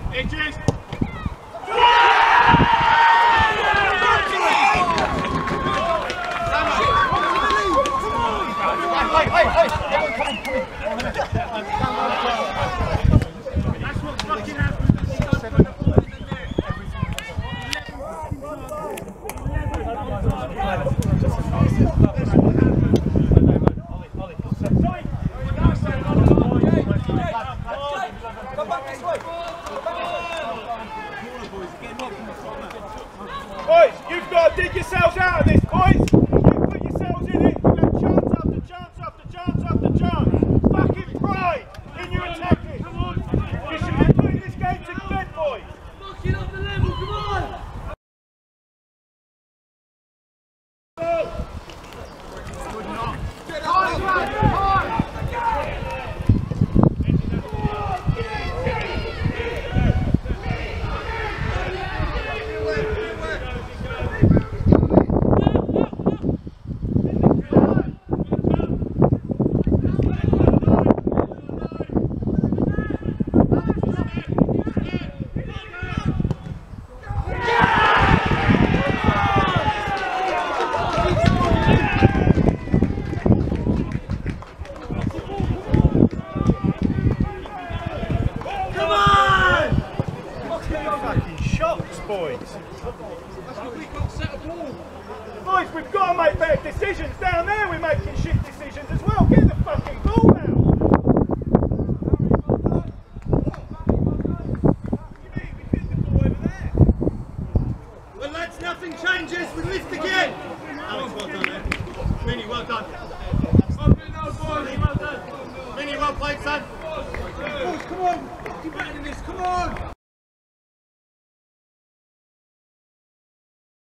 Edges. That's what fucking happens. Boys, you've got to dig yourselves out of this, boys. You put yourselves in it. You've had chance after chance after chance after chance. Fucking pride in your attacking. You should be putting this game to bed, boys. Fucking up the level, come on! Boys, we've got to make better decisions. Down there we're making shit decisions as well. Get the fucking ball out. Well lads, nothing changes. We lift again. Alex, well done, eh? Vinny, well done. Vinny, well played, son. Boys, come on. You're better than this. Come on.